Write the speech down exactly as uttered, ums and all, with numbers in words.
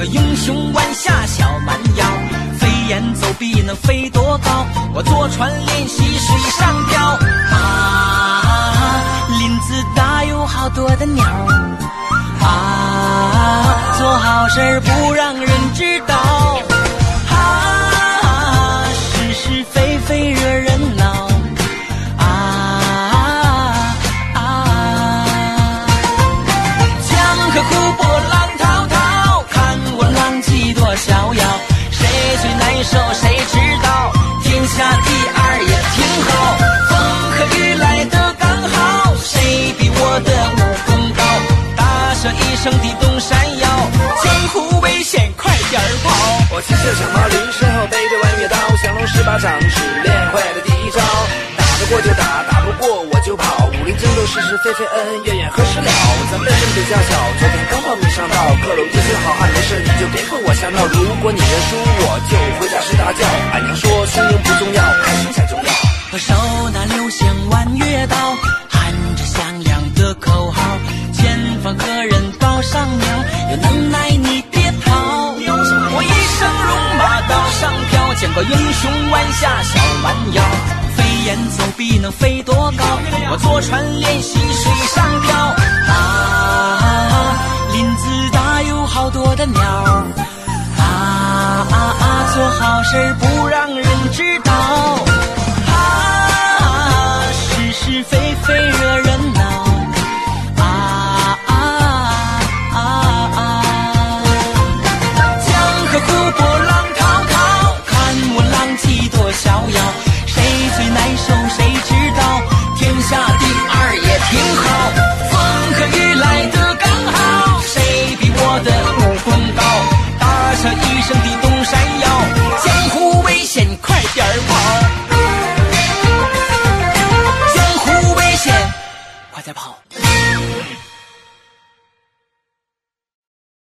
英雄弯下小蛮腰，飞檐走壁能飞多高？我坐船练习水上漂。啊，林子大有好多的鸟。啊，做好事不让人知道。啊，是是非非惹人恼。啊啊，江河湖泊浪滔滔，看我浪迹多逍遥。谁最难受谁知道，天下第二也挺好。风和雨来得刚好，谁比我的武功高？大声一声地动山摇，江湖危险快点跑。 我骑着小毛驴，身后背着弯月刀，降龙十八掌是练会了第一招。打得过就打，打不过我就跑。武林争斗是是非非，恩恩怨怨何时了？咱辈分比较小，昨天刚报名上道。克隆这些好汉没事你就别和我瞎闹。如果你认输，我就回家睡大觉。俺娘说输赢不重要，开心才重要。 我手拿六香弯月刀，喊着响亮的口号，前方客人报上鸟，有能耐你别逃。我一生戎马刀上飘，见过英雄弯下小蛮腰，飞檐走壁能飞多高？我坐船练习水上漂。